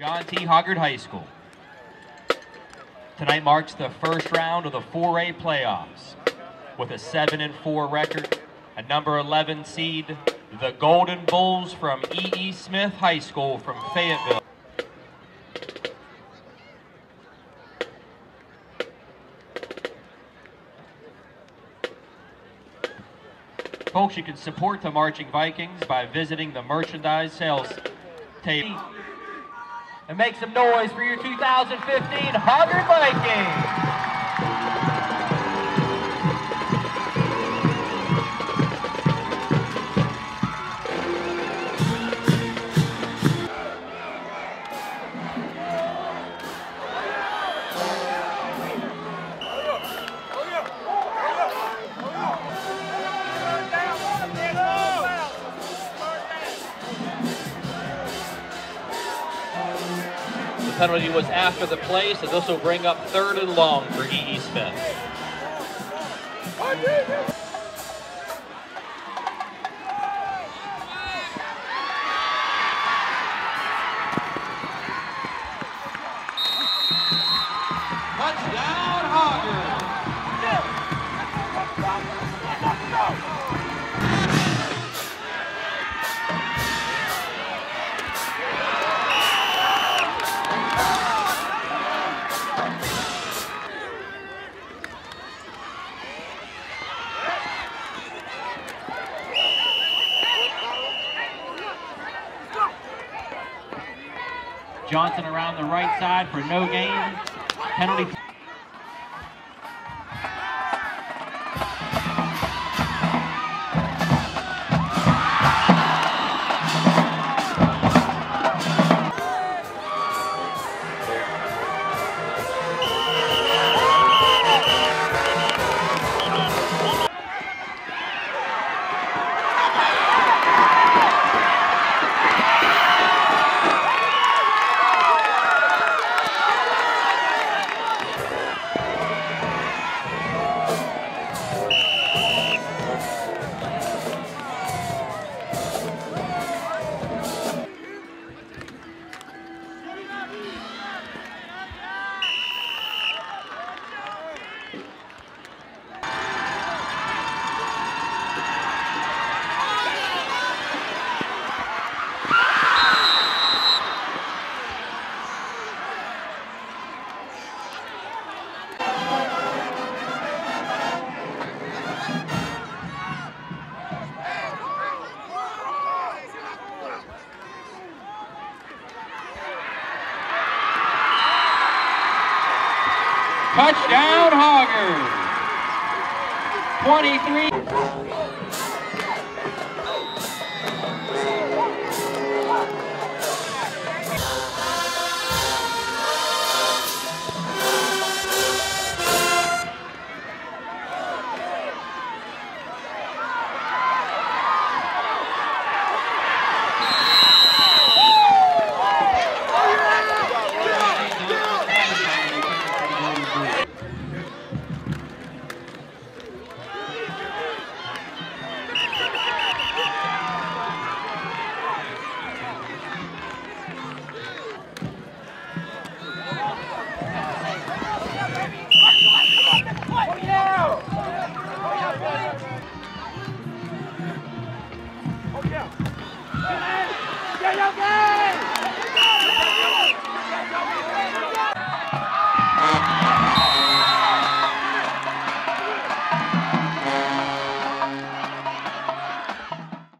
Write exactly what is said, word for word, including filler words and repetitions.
John T. Hoggard High School. Tonight marks the first round of the four A playoffs. With a seven and four record, a number eleven seed, the Golden Bulls from E E. Smith High School from Fayetteville. Folks, you can support the Marching Vikings by visiting the merchandise sales table. And make some noise for your two thousand fifteen Hoggard Vikings! The penalty was after the play, so this will bring up third and long for E E. Smith. Touchdown, Hoggard! Johnson around the right side for no gain. Penalty. Touchdown, Hoggard! twenty-three.